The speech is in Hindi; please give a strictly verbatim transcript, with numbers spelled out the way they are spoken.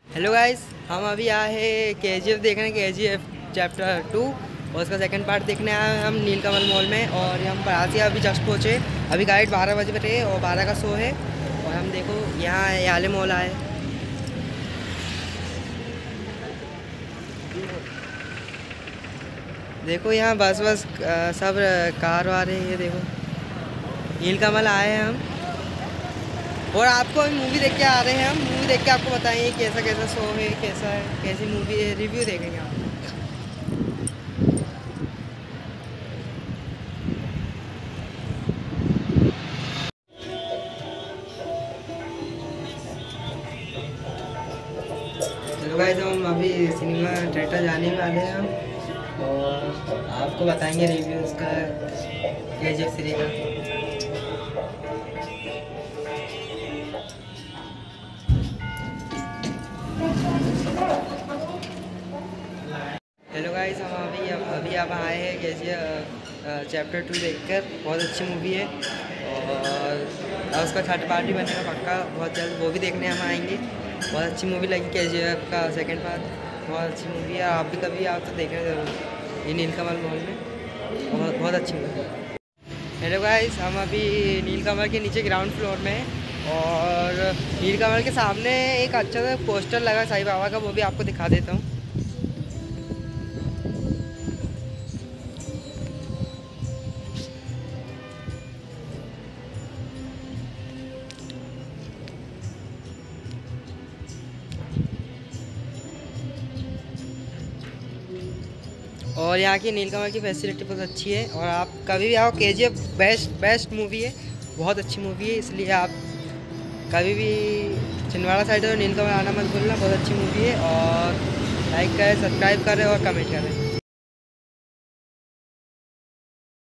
हेलो गाइस, हम अभी आए हैं के जी एफ देखने। के जी एफ चैप्टर टू और उसका सेकंड पार्ट देखने आए हैं हम नीलकमल मॉल में। और हम बराती अभी जस्ट पहुँचे। अभी गाइड बारह बजे बजे और बारह का शो है। और हम देखो यहाँ याले मॉल आए। देखो यहाँ बस बस सब कार वाले, ये देखो नीलकमल आए हैं हम। और आपको अभी मूवी देख के आ रहे हैं हम। मूवी देख के आपको बताएंगे कैसा कैसा शो है, कैसा है, कैसी मूवी है, रिव्यू देखेंगे आप। चलो गाइस, हम अभी सिनेमा थिएटर जाने वाले हैं हम। और आपको बताएंगे रिव्यू उसका, के जी एफ थ्री का। हेलो गाइस, हम अभी अभी आप आए हैं के जी एफ चैप्टर टू देखकर। बहुत अच्छी मूवी है और उसका थर्ड पार्ट भी बनेगा पक्का बहुत जल्द, वो भी देखने हम आएंगे। बहुत अच्छी मूवी लगी के जी एफ का सेकंड पार्ट, बहुत अच्छी मूवी है। आप भी कभी आप तो देखना जरूर ये नीलकमल मॉल में, बहुत बहुत अच्छी मूवी है। हेलो गाइस, हम अभी नीलकमल के नीचे ग्राउंड फ्लोर में हैं। और नीलकमल के सामने एक अच्छा सा पोस्टर लगा साईं बाबा का, वो भी आपको दिखा देता हूँ। और यहाँ की नीलकमल की फैसिलिटी बहुत अच्छी है। और आप कभी भी आओ, K G F best best movie है, बहुत अच्छी मूवी है। इसलिए आप कभी भी छिंदवाड़ा साइड और नीलकमल आना मत भूलना, बहुत अच्छी मूवी है। और लाइक करें, सब्सक्राइब करें और कमेंट करें।